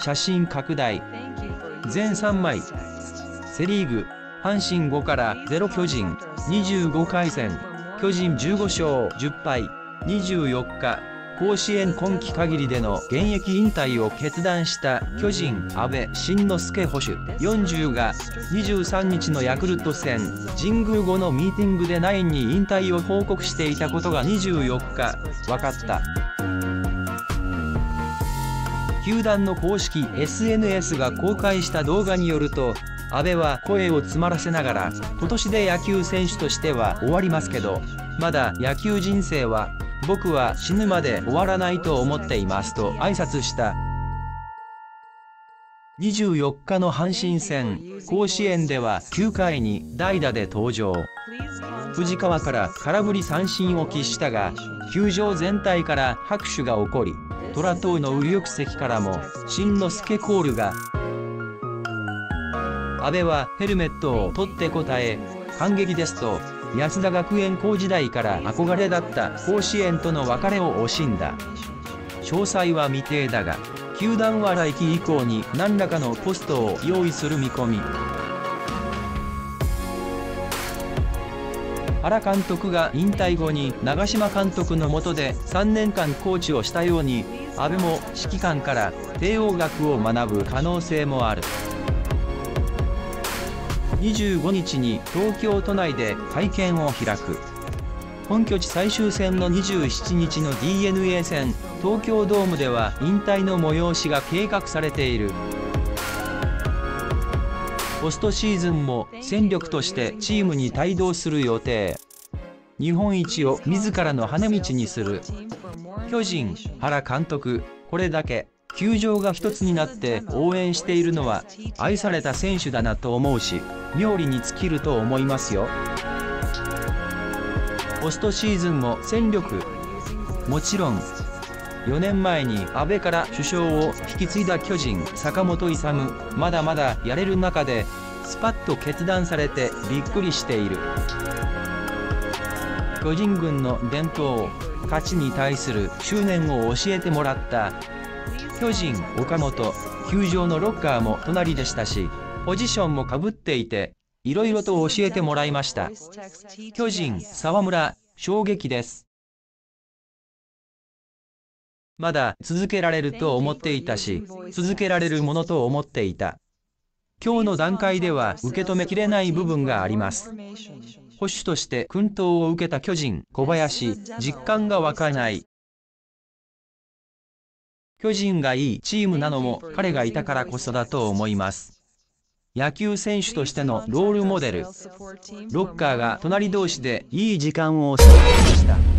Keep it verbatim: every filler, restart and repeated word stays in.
写真拡大。全さんまい。セ・リーグ、阪神ごからゼロ巨人にじゅうごかい戦。巨人じゅうごしょうじゅっぱい。にじゅうよっか、甲子園今季限りでの現役引退を決断した巨人阿部慎之助捕手よんじゅうがにじゅうさんにちのヤクルト戦神宮後のミーティングでナインに引退を報告していたことがにじゅうよっか分かった。球団の公式 エスエヌエス が公開した動画によると、阿部は声を詰まらせながら、今年で野球選手としては終わりますけど、まだ野球人生は僕は死ぬまで終わらないと思っていますと挨拶した。にじゅうよっかの阪神戦、甲子園ではきゅうかいに代打で登場。藤川から空振り三振を喫したが、球場全体から拍手が起こり、虎党の右翼席からも慎之助コールが。阿部はヘルメットを取って答え、感激ですと、安田学園校時代から憧れだった甲子園との別れを惜しんだ。詳細は未定だが、球団は来季以降に何らかのポストを用意する見込み。原監督が引退後に長嶋監督の下でさんねんかんコーチをしたように、阿部も指揮官から帝王学を学ぶ可能性もある。にじゅうごにちに東京都内で会見を開く。本拠地最終戦のにじゅうしちにちの ディーエヌエー 戦、東京ドームでは引退の催しが計画されている。ポストシーズンも戦力としてチームに帯同する予定。日本一を自らの羽道にする。巨人、原監督、これだけ球場が一つになって応援しているのは愛された選手だなと思うし、妙利に尽きると思いますよ。ポストシーズンも戦力。もちろん、よねんまえに阿部から主将を引き継いだ巨人、坂本勇、まだまだやれる中で、スパッと決断されてびっくりしている。巨人軍の伝統、勝ちに対する執念を教えてもらった。巨人、岡本、球場のロッカーも隣でしたし、ポジションもかぶっていて、いろいろと教えてもらいました。巨人、沢村、衝撃です。まだ続けられると思っていたし、続けられるものと思っていた。今日の段階では受け止めきれない部分があります。捕手として薫陶を受けた巨人、小林、実感が湧かない。巨人がいいチームなのも彼がいたからこそだと思います。野球選手としてのロールモデル。ロッカーが隣同士でいい時間を過ごしました。